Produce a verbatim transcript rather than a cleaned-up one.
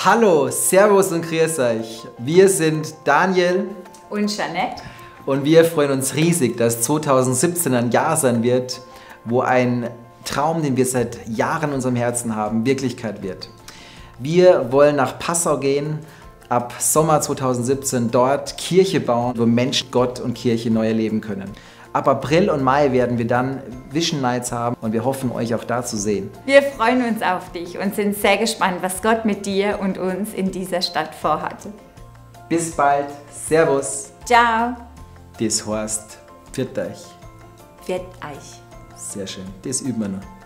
Hallo, Servus und grüß euch. Wir sind Daniel und Jeanette und wir freuen uns riesig, dass zweitausendsiebzehn ein Jahr sein wird, wo ein Traum, den wir seit Jahren in unserem Herzen haben, Wirklichkeit wird. Wir wollen nach Passau gehen, ab Sommer zweitausendsiebzehn dort Kirche bauen, wo Mensch, Gott und Kirche neu erleben können. Ab April und Mai werden wir dann Vision Nights haben und wir hoffen, euch auch da zu sehen. Wir freuen uns auf dich und sind sehr gespannt, was Gott mit dir und uns in dieser Stadt vorhat. Bis bald, Servus. Ciao. Das heißt, pfiat euch. Pfiat euch. Sehr schön, das üben wir noch.